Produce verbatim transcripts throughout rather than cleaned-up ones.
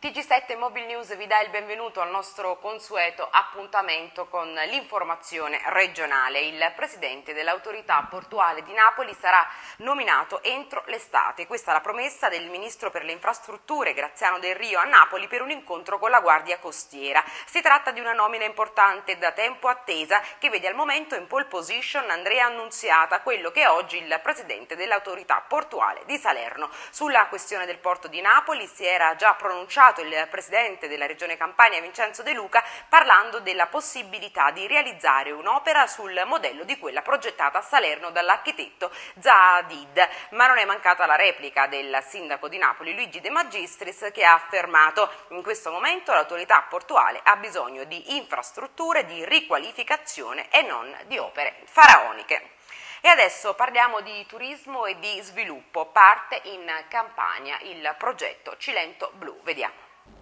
T G sette Mobile News vi dà il benvenuto al nostro consueto appuntamento con l'informazione regionale. Il presidente dell'autorità portuale di Napoli sarà nominato entro l'estate. Questa è la promessa del ministro per le infrastrutture Graziano Del Rio a Napoli per un incontro con la Guardia Costiera. Si tratta di una nomina importante da tempo attesa che vede al momento in pole position Andrea Annunziata, quello che è oggi il presidente dell'autorità portuale di Salerno. Sulla questione del porto di Napoli si era già pronunciato il presidente della regione Campania Vincenzo De Luca parlando della possibilità di realizzare un'opera sul modello di quella progettata a Salerno dall'architetto Zaha Hadid, ma non è mancata la replica del sindaco di Napoli Luigi De Magistris, che ha affermato: in questo momento l'autorità portuale ha bisogno di infrastrutture, di riqualificazione e non di opere faraoniche. E adesso parliamo di turismo e di sviluppo. Parte in Campania il progetto Cilento Blu. Vediamo.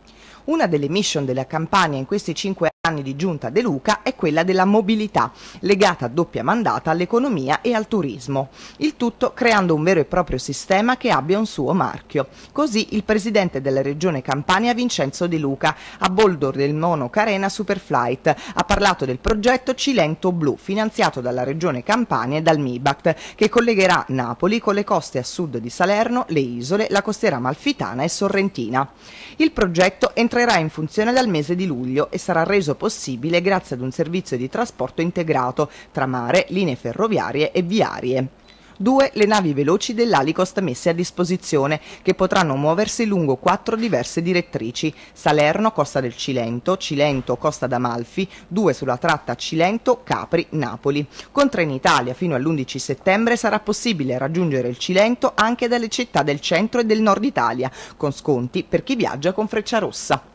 Una delle mission della Campania in questi cinque anni di giunta De Luca è quella della mobilità, legata a doppia mandata all'economia e al turismo. Il tutto creando un vero e proprio sistema che abbia un suo marchio. Così il presidente della regione Campania Vincenzo De Luca, a bordo del Mono Carena Superflight, ha parlato del progetto Cilento Blu, finanziato dalla regione Campania e dal MIBACT, che collegherà Napoli con le coste a sud di Salerno, le isole, la costiera amalfitana e sorrentina. Il progetto entrerà in funzione dal mese di luglio e sarà reso possibile grazie ad un servizio di trasporto integrato tra mare, linee ferroviarie e viarie. Due le navi veloci dell'Alicost messe a disposizione, che potranno muoversi lungo quattro diverse direttrici: Salerno, Costa del Cilento, Cilento, Costa d'Amalfi, due sulla tratta Cilento-Capri-Napoli. Con Trenitalia fino all'undici settembre sarà possibile raggiungere il Cilento anche dalle città del centro e del nord Italia, con sconti per chi viaggia con Frecciarossa.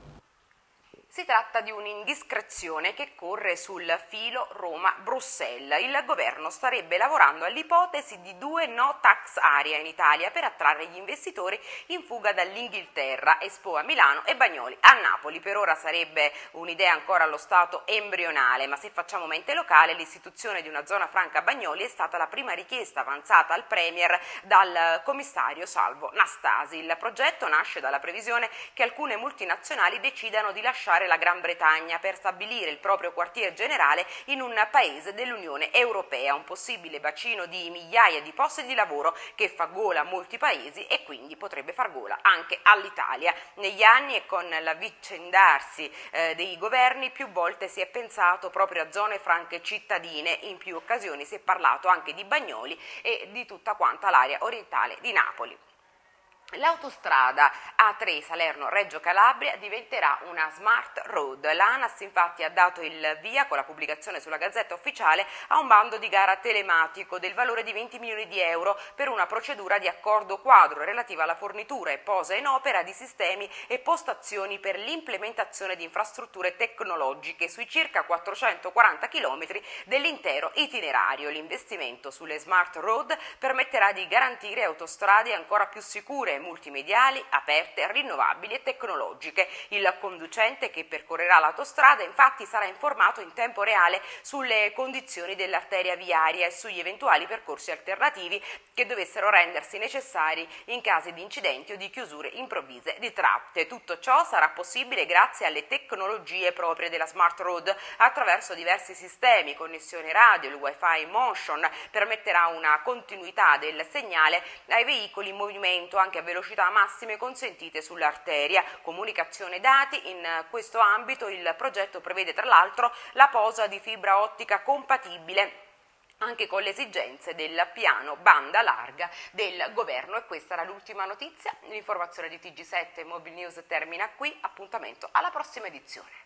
Si tratta di un'indiscrezione che corre sul filo Roma-Bruxelles. Il governo starebbe lavorando all'ipotesi di due no tax area in Italia per attrarre gli investitori in fuga dall'Inghilterra, Expo a Milano e Bagnoli a Napoli. Per ora sarebbe un'idea ancora allo stato embrionale, ma se facciamo mente locale, l'istituzione di una zona franca a Bagnoli è stata la prima richiesta avanzata al Premier dal commissario Salvo Nastasi. Il progetto nasce dalla previsione che alcune multinazionali decidano di lasciare la Gran Bretagna per stabilire il proprio quartier generale in un paese dell'Unione Europea, un possibile bacino di migliaia di posti di lavoro che fa gola a molti paesi e quindi potrebbe far gola anche all'Italia. Negli anni e con l'avvicendarsi eh, dei governi più volte si è pensato proprio a zone franche cittadine, in più occasioni si è parlato anche di Bagnoli e di tutta quanta l'area orientale di Napoli. L'autostrada A tre Salerno-Reggio Calabria diventerà una smart road. L'ANAS infatti ha dato il via, con la pubblicazione sulla Gazzetta Ufficiale, a un bando di gara telematico del valore di venti milioni di euro per una procedura di accordo quadro relativa alla fornitura e posa in opera di sistemi e postazioni per l'implementazione di infrastrutture tecnologiche sui circa quattrocentoquaranta chilometri dell'intero itinerario. L'investimento sulle smart road permetterà di garantire autostrade ancora più sicure, multimediali, aperte, rinnovabili e tecnologiche. Il conducente che percorrerà l'autostrada infatti sarà informato in tempo reale sulle condizioni dell'arteria viaria e sugli eventuali percorsi alternativi che dovessero rendersi necessari in casi di incidenti o di chiusure improvvise di tratte. Tutto ciò sarà possibile grazie alle tecnologie proprie della Smart Road attraverso diversi sistemi, connessione radio, il wifi motion permetterà una continuità del segnale ai veicoli in movimento anche a velocità massime consentite sull'arteria. Comunicazione dati: in questo ambito il progetto prevede tra l'altro la posa di fibra ottica compatibile anche con le esigenze del piano banda larga del governo. E questa era l'ultima notizia. L'informazione di T G sette Mobile News termina qui, appuntamento alla prossima edizione.